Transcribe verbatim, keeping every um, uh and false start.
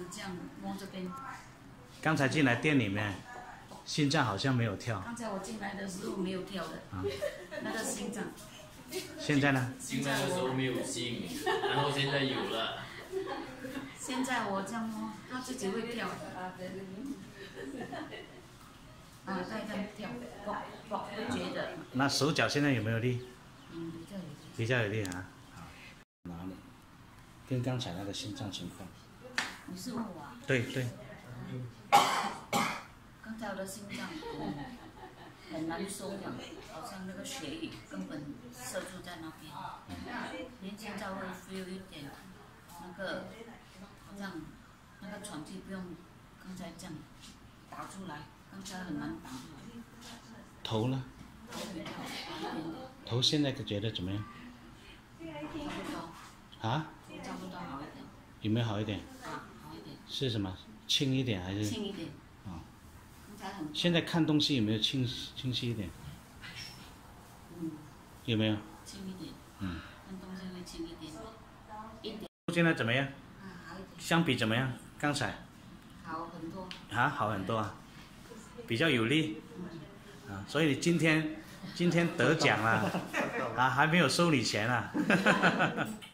这样摸这边。 刚才进来店里面，心脏好像没有跳。 刚才我进来的时候没有跳的，啊、那个心脏。 现在呢？ 进来的时候没有心，然后现在有了。 现在我这样摸，它自己会跳。啊，在这样跳，不不不觉得。 那手脚现在有没有力？ 嗯，比较有力。 比较有力啊。好，哪里？跟刚才那个心脏情况。 你是问我啊？ 对对。 刚才我的心脏很难收养，好像那个血液根本塞住在那边。连现在会 feel 一点，那个好像那个喘气不用刚才这样打出来，刚才很难打出来。 头呢？ 头比较好一点点。 头现在觉得怎么样？ 差不多。 啊？ 差不多好一点。 有没有好一点？ 啊，好一点。 是什么？轻一点还是？ 轻一点。 啊。 刚才很。 现在看东西有没有清清晰一点？ 嗯。有没有？ 轻一点。 嗯。 看东西会轻一点。一点。 现在怎么样？ 啊，好一点。 相比怎么样？刚才？ 好很多。 啊，好很多啊，比较有力。啊，所以你今天今天得奖了，啊，还没有收你钱啊。